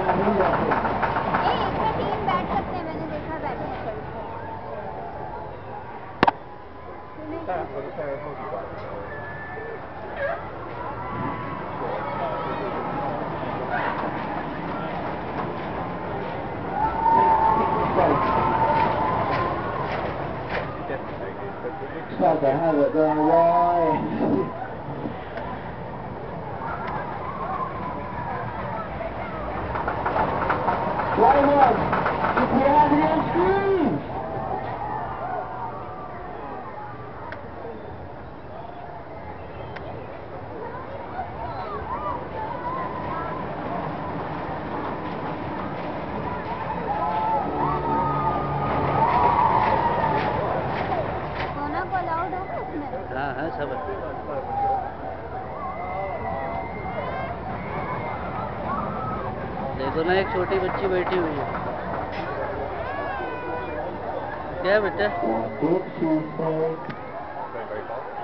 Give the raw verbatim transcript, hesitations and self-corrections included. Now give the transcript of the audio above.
Team बैठ सकते हैं, मैंने देखा बैठे हैं Sao cả hai vợ chồng rồi. Why not? If you have the screen. हाँ हाँ सब देखो ना, एक छोटी बच्ची बैठी हुई है। क्या बेटा?